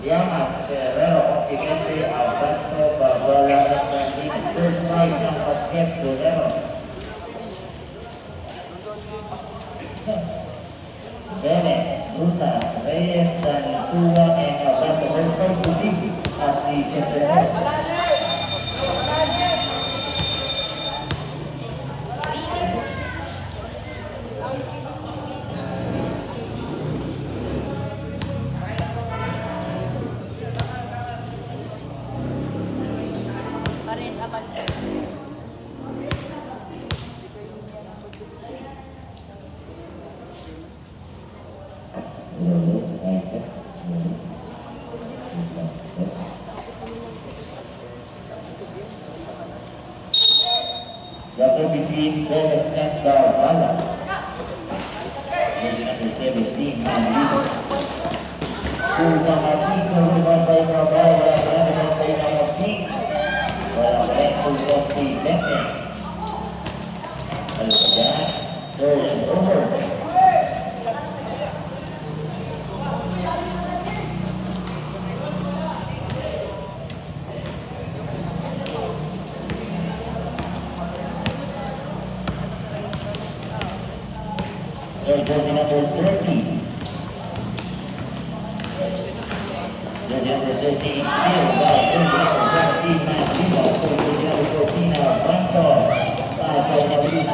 Llamas Guerrero Occidente Alberto Barbola Martínez. First prize ng basket Guerrero. Bene, Ruta, Reyes, dan Tua and Alberto. First prize to see at the center. Jatuh between Dennis and Darvala. Jadi number 17, Mamlino. Sudah mati keluar dari Darvala dan dari number 6. Walau level of the second. Lalu sudah turn over. Jersey number 30. Jersey number 13, Phil, by jersey number 17, Mamlino. Jersey number 14, Alberto. Jersey number 15,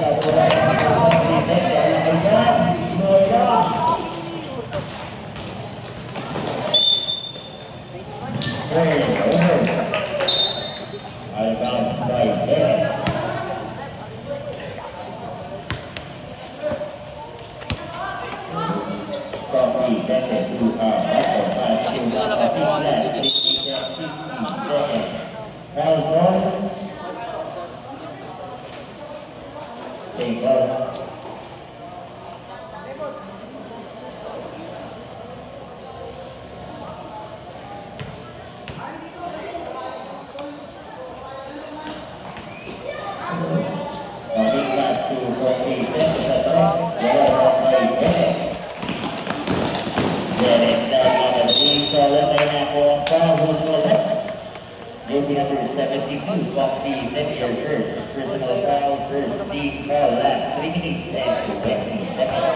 Jersey number 72, Buffy Xavier first. Personal foul first, Steve Carl last 3 minutes and 20 seconds.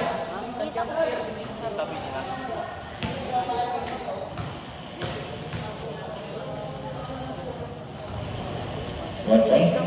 What length?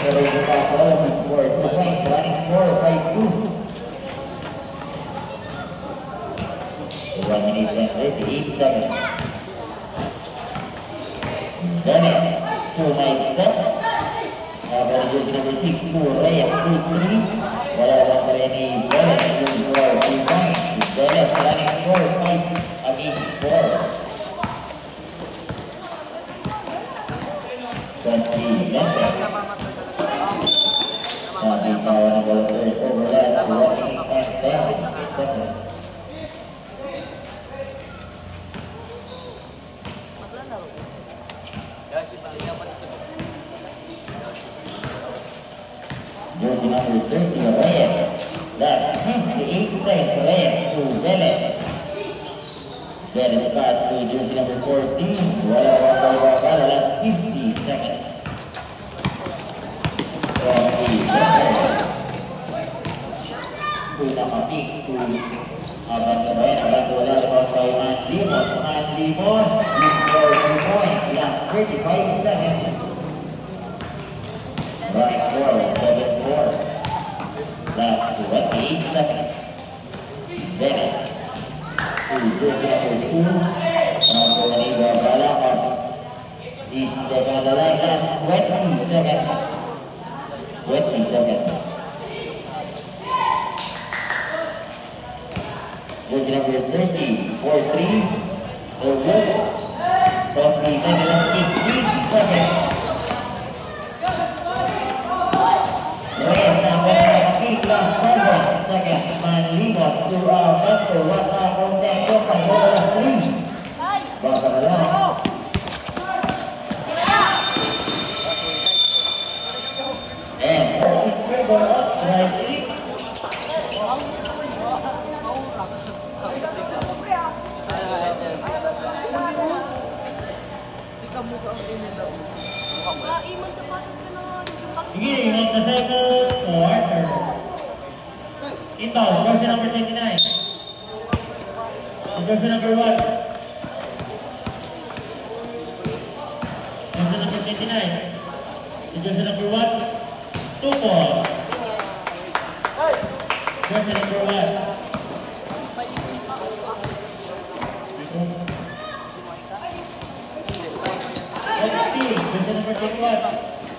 for the Element for 2 points, running 4-5-2. 1 minute and 38 seconds. Dennis, 2-9 step. Jersey number 6, 2 Reyes, 2-3. Wala lang pa rin ni Dennis, 2-4, 3 points. Dennis running 4-5 against 4. 20 Dennis. Sabi tawa ng ball first overlap, 1 minute and 10 seconds. Jersey number 30, Reyes. That's 58 seconds, Reyes to Velez. Velez pass to jersey number 14. Wala wala, that's 50 seconds. From the center to nakapik to abang sabay, abang wala naman kay Manlimos. Manlimos, you score 2 points, last 35 seconds. Right 4, 7-4. Last 28 seconds. Dennis to jersey number 2. Ako na iba Balakas. Is the line last 20 seconds. 20 seconds. Jersey number 30, 4-3. Over. From the negative 15 seconds. Reyes number 8 last 7 seconds. Manlimos to Metro. What a contento from over 3. Baka na lang. And it's dribble up right in. Beginning of the second quarter. Inbound, jersey number 29. Jersey number 1. Jersey number 29. Jersey number 1. 2 points. Jersey number 1. Jersey number 21.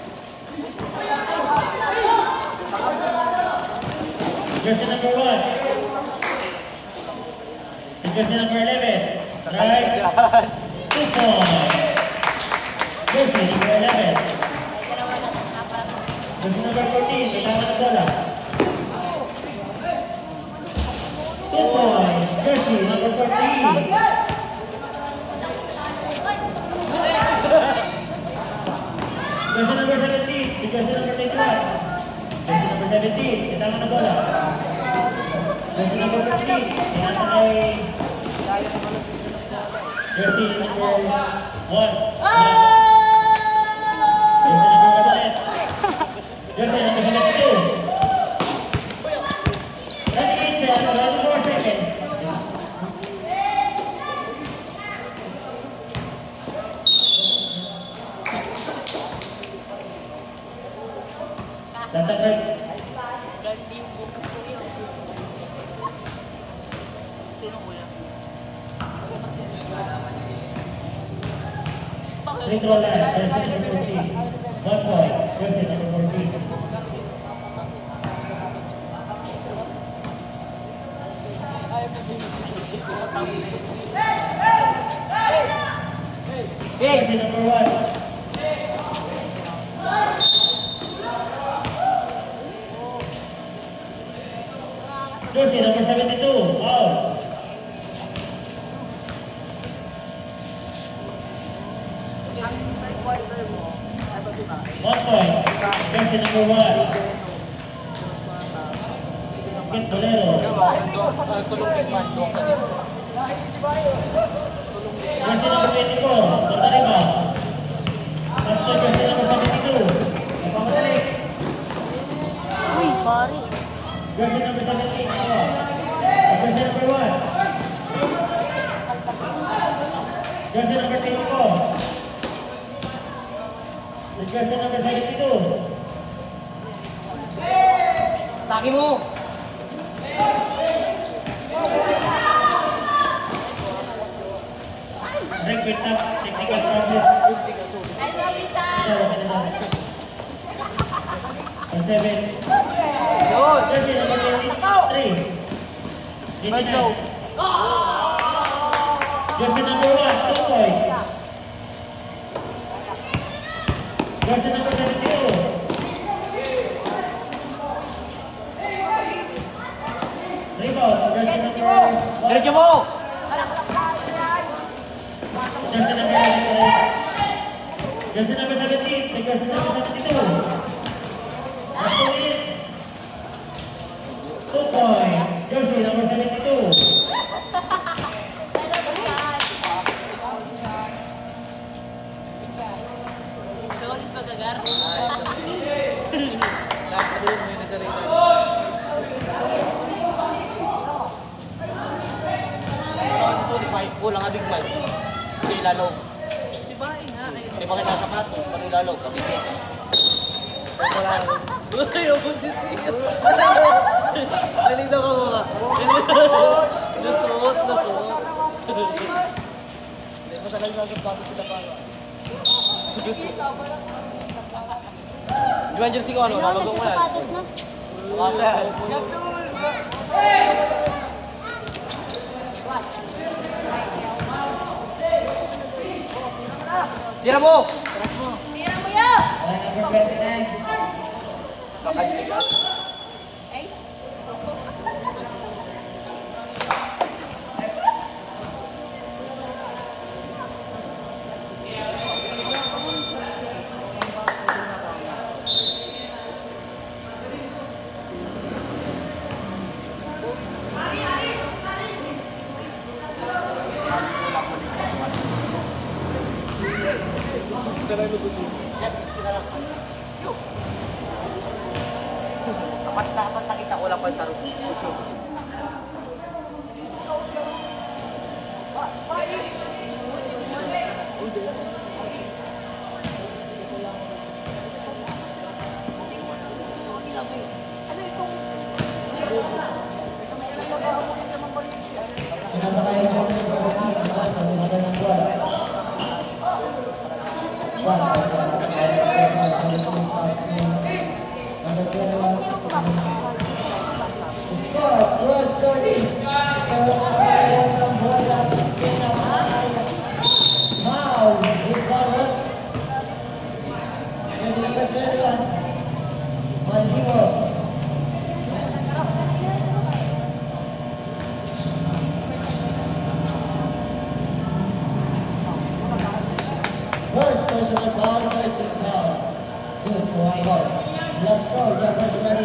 Jersey number 1. Jersey number 11. Right. 2 points. Jersey number 11. Jersey number 14. Kailangan na bola. 2 points. Jersey number 14. Jersey number 17. Jersey number 21. Jersey number 17. Kailangan na bola. Jersey number 15. Kailangan ay jersey number 1. Jersey number 1. Jersey number 72. That's 8 seconds. That's 4 seconds. Tatagay. Free throw line, jersey number 14. 1 point, jersey number 14. Jersey number 1. Jersey number 72. Foul. One point. Jersey number 1. Kit Bolero. Jersey number 24. Tortarima. Master jersey number 72. Napamadali. Uy, pare. Jersey number 78. Jersey number 1. Jersey number 24. Jersey number 72. Atake mo! Repeat na, technical problem. I love you, Tan. On 7. Yun! Jersey number 23. Right low. Jersey number 1, 2 points. Jersey number 72. Rebound, jersey number 1. Diretso mo! Jersey number 17. Jersey number 17. Jersey number 72. Last 2 minutes. 2 points. Jersey number 72. Doon pagagar. Kulang abig man. Hindi lalo. Hindi pa kita sapatos, pano lalo, kapigis. Ayaw ko sisiyo. Nalito ka mo nga. Nasuot. Hindi mo talagang sapatos kita pa. Juan jersey ko ano, nalagong mo yan. Sapatos na. Makasa. Tira mo! Tira mo yun! Line number 29. Makaligal. Ay. Dapat nakita ko lang pa sa room. Pinapakain siya ng pagkakas sa mga ng bola. First personal foul, 13 foul. Good for Whitehall. Let's go, Jeffers ready.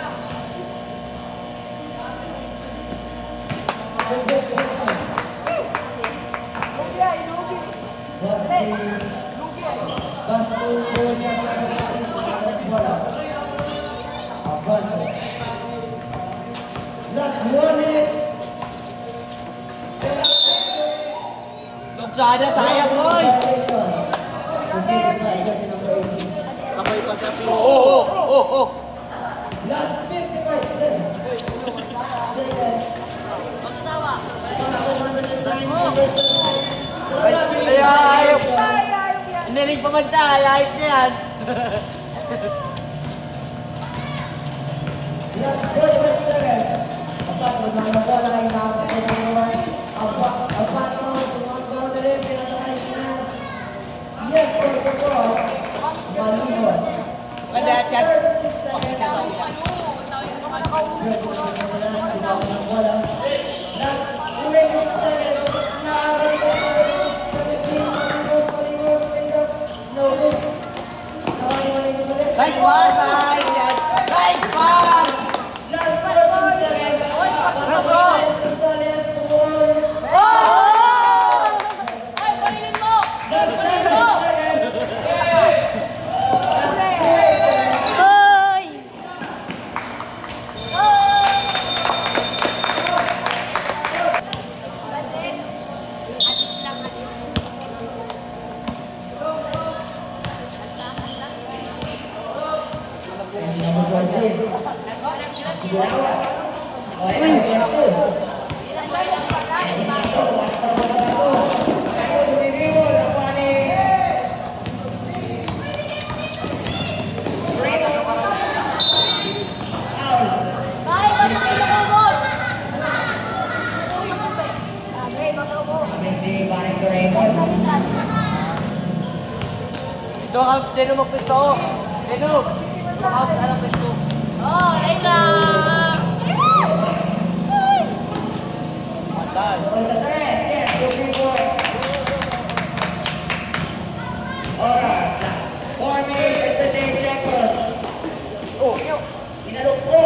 Last 1 minute. Sana sayang, boy! Sabay pa sa Oh! Last 55 seconds. Magtawa. Ay, ayop! Hinilig pa man tayo, ayop na yan! Last 45 seconds. Apat, magmamabola ay nakakasya ng naman. Apat, tumagawa na rin, pinasakay siya. Yes, for the ball. Malimos. Kaya yan. Nice one! Nice one! Ay, parilin mo! Parilin mo! Ay! Ito ang deno mo pwesto. Deno. Makakapit ang pwesto. Oh, Layla! Mandan. Oras na 4 minutes and 38 seconds. Oh, yo. Inalok po.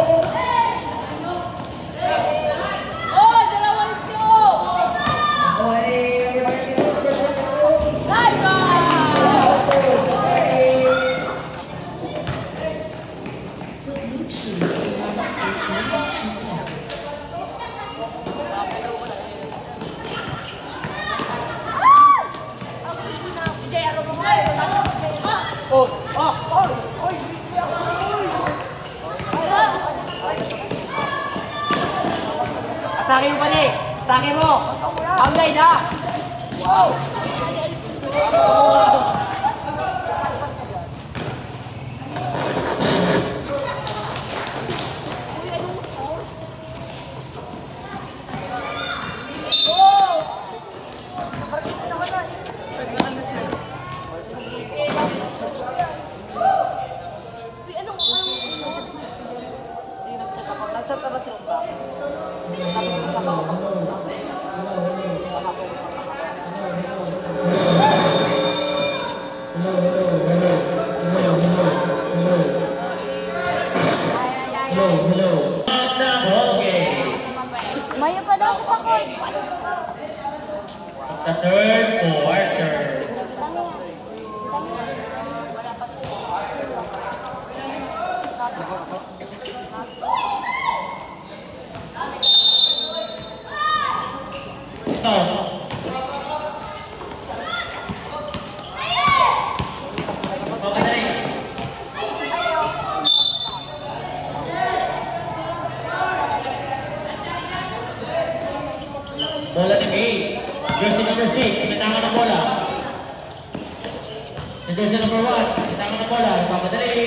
Oh, dalawa ito! Layla! Oh, oh, oh. Oy. Atake mo pa ni. Atake mo. Online ha. Wow. Nagsat ka ba si Umba? Mayo pa daw sa sakot. The third quarter. Bola ni May. Jersey number 6, may tangan ng bola. Yung jersey number 1, may tangan ng bola. Papadali.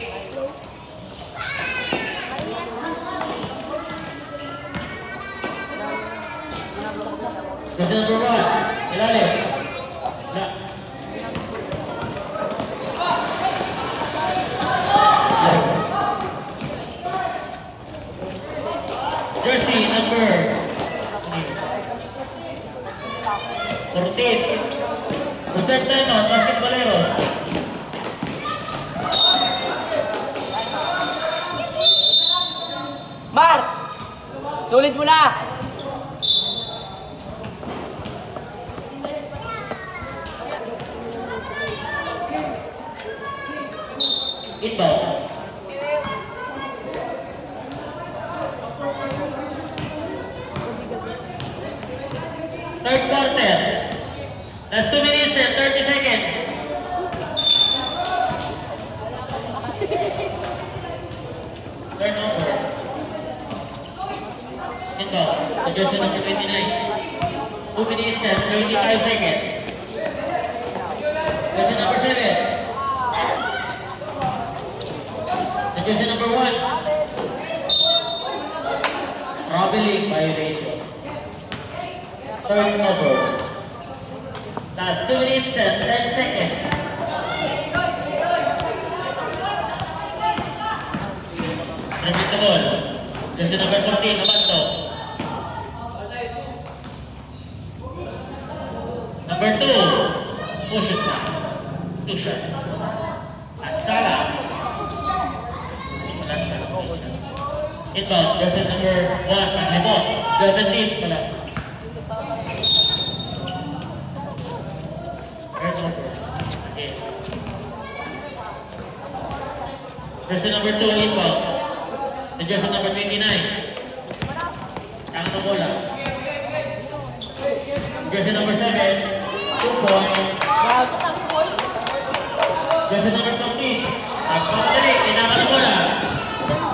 Jersey number 1, ilalim. Jersey number 14. Reserve time out, basketballeros. Mar! Sulit mo na! Inbound. Third quarter. That's 2 minutes and 30 seconds. Turnover. Inbound. Suggestion number 29. 2 minutes and 35 seconds. Suggestion number 7. Suggestion number 1. Traveling violation. Turnover. That's 2 minutes and 10 seconds. Repeat the ball. Suggestion number 14, Abando. Number 2, push it. 2 shots. Asala. Inbound, suggestion number 1, Anlimos. 17, wala. Jersey number 2, inbound. Jersey number 29. Tangan ng bola. Jersey number 7, 2 points. Jersey number 14. Nagpapadali, tinangan ng bola.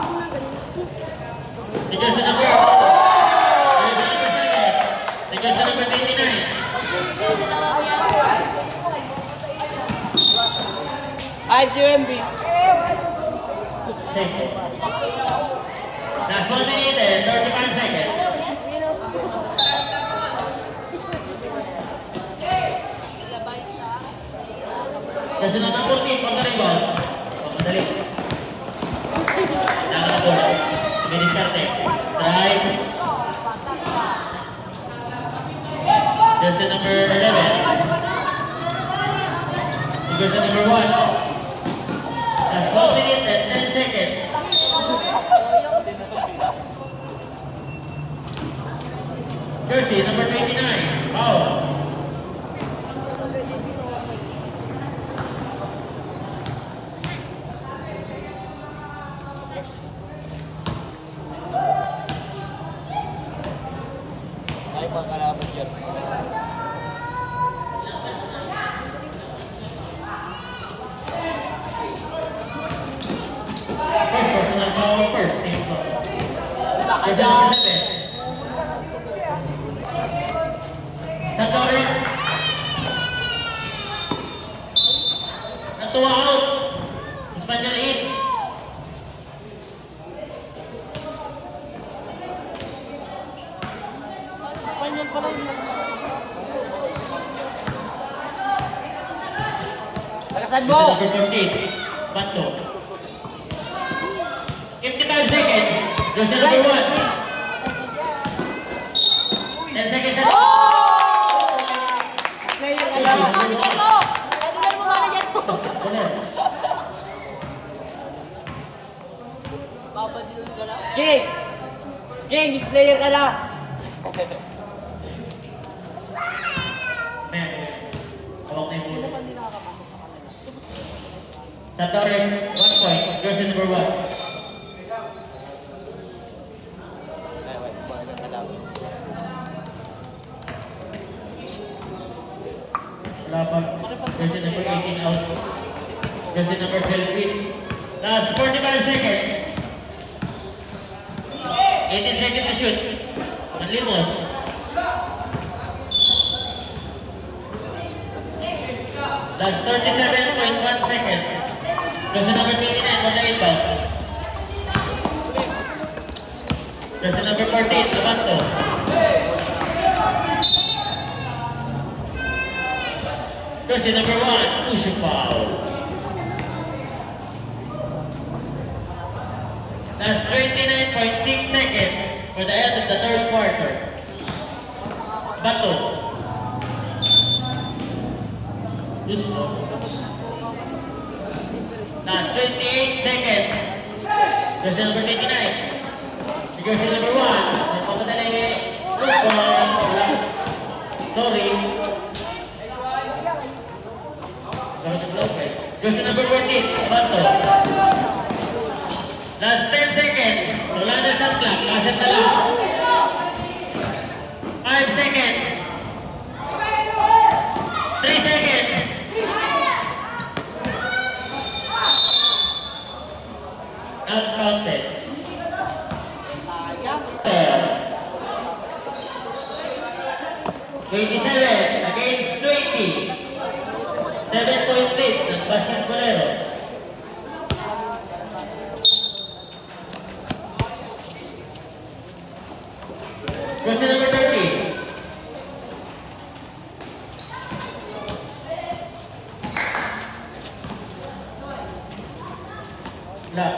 si UMB. Seconds. Last 1 minute and 35 seconds. Kasi number 14 for the rebound. Madali. Kailangan na bola. Minute started. Drive. Jersey number 11. Jersey number 1. Last 1 minute and 10 seconds. Jersey number 29. Foul. Ay, mga kalaban dyan. First personal foul first. Team foul. Jersey number 7. Satorin. Natuwa out. Espanyol in. Espanyol pa lang. Palakan mo! Number 14. Bato. 55 seconds. Jersey number 1. 10 seconds. Player ka Ano na. manager mo? Ano mo manager mo? Babadilon ka na. King! King, is player ka na. Hawak na yung muna. Satorin, 1 point. Jersey number 1. Ay, wait, mga kalaban. Laban. Jersey number 18 out. Jersey number 12 in. Last 45 seconds. 18 seconds to shoot. Manlimos. Last 37.1 seconds. Jersey number 29 for the inbound. Jersey number 14, Labanto. Jersey number 1, Ushupao. Last 29.6 seconds for the end of the third quarter. Bato. Ushupao. Last 28 seconds. Jersey number 29. Jersey number 1. Nagpapadali. Sorry. Jersey number 14, Bato. Last 10 seconds. Wala na shot clock. Kaset na lang. 5 seconds. 3 seconds. Not counted. 27 against 20. 7-point lead ng Basketballeros. Question number 30. Lock.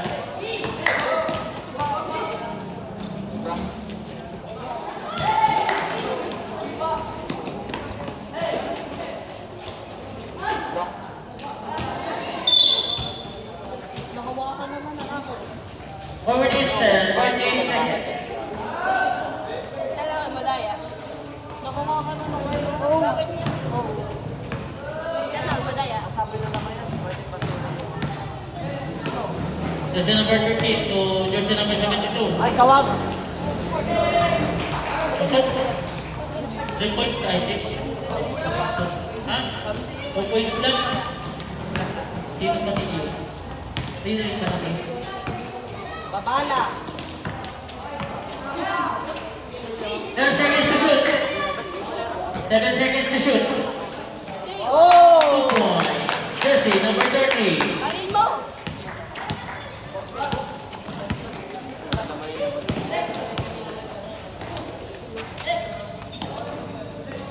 Forward in 48 seconds. Saan lang ang madaya? Nakuha ka na ngayon. Bakit niya? Saan lang ang madaya? Sabi na naman yan. Jersey number 13 to jersey number 72. Ay, kawag! Pasok. 3 points, I think. Ha? 2 points lang. Sino pati yun? Sino yung pati? Babala! 10 seconds to shoot. 7 seconds to shoot. Oh! 2 points. Jersey number 30. Karin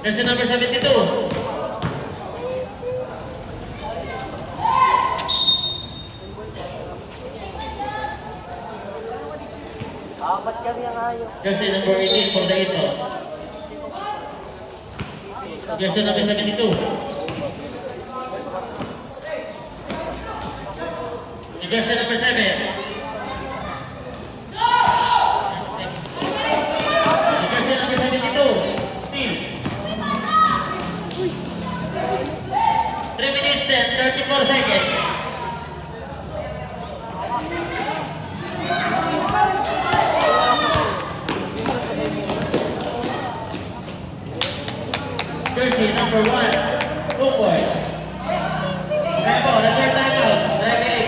Jersey number 72. Apat kami ang ayaw. Jersey number 18 for the Ito. Jersey number 72. Jersey number 7. Jersey number 72. Steve. 3 minutes and 34 seconds. Jersey number 1, 2 points. Bravo, that's your timeout. Driving.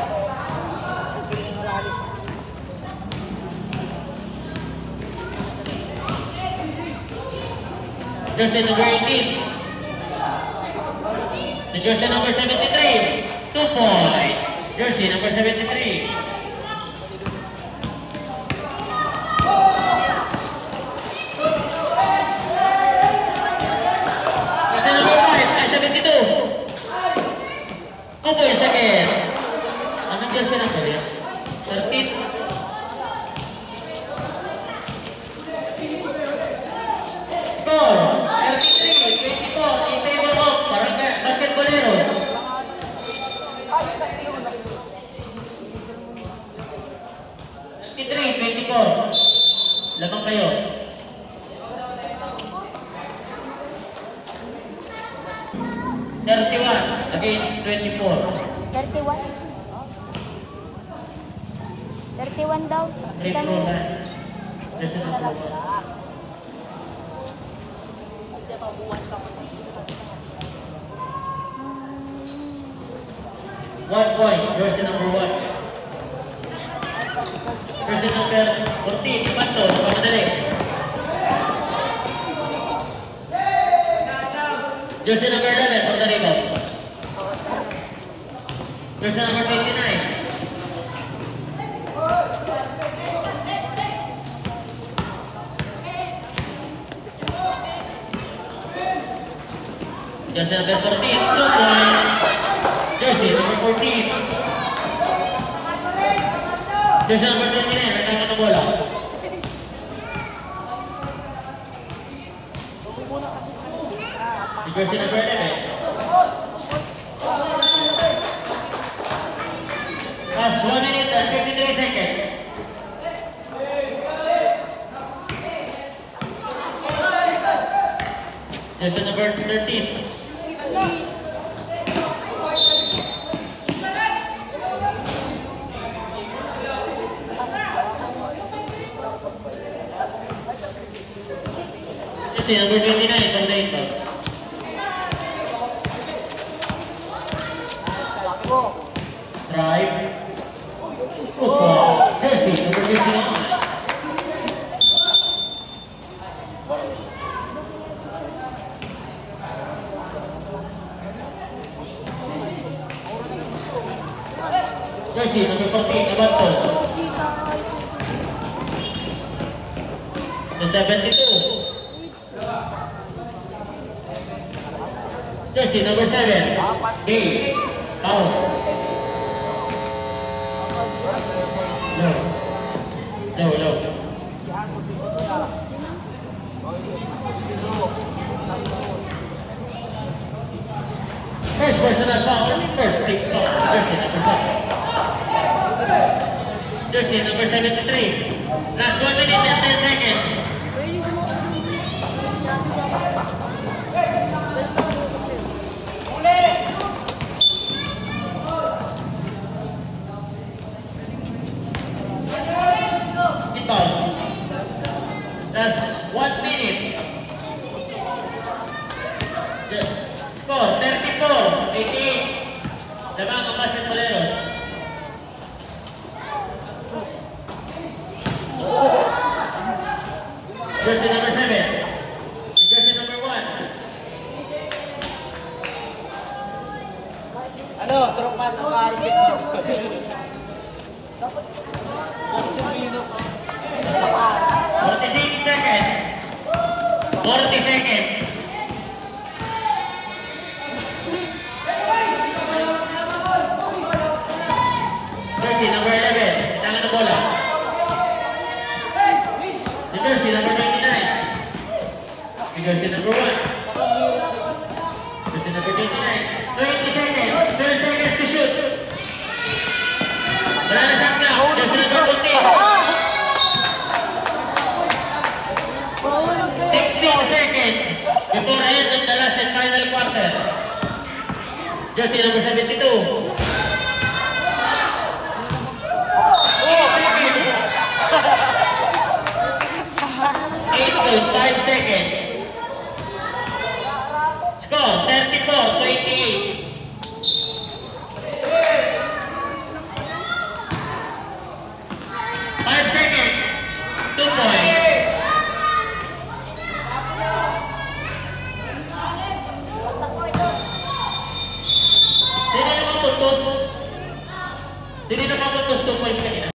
Jersey number 18. The jersey number 73, 2 points. Jersey number 73. Opo yung sakit. Anong jersey number yan? 13. Score 33-24 in favor of Barangay Basketballeros. 33-24. Labang kayo. 31 against 24. 31? 31 daw. Free throw line. Jersey number 1. One point, jersey number 1. Jersey number 14, Imanto, pamadali. Jersey number 11, for the rebound. Jersey number 29. Jersey number 14, 2 points. Jersey number 14. Jersey number 29, may tama na bola. Jersey number 11. Last 1 minute and 53 seconds. Jersey number 13. Jersey number 29 for the Ito. Drive. Football. Jersey number 29. Jersey number 14, Imanto. The 72. Jersey number 7, B. Out. Low. First personal foul, first take foul. Jersey number 7. Jersey number 73. Last 1 minute and 10 seconds. That's 1 minute. The score 34-88. Lamang ang Basketballeros. Jersey number 7. Jersey number 1. Ano? Tropa ng Barbie. Dapat. 46 seconds. 40 seconds. jersey number 1. Jersey number 29. 20 seconds. 12 seconds to shoot. Wala na shot clock. Jersey number 14. 16 seconds before end of the last and final quarter. Jersey number 72. 5 seconds. Score 34-28. 5 seconds. 2 points. Hindi na maputos 2 points kanina.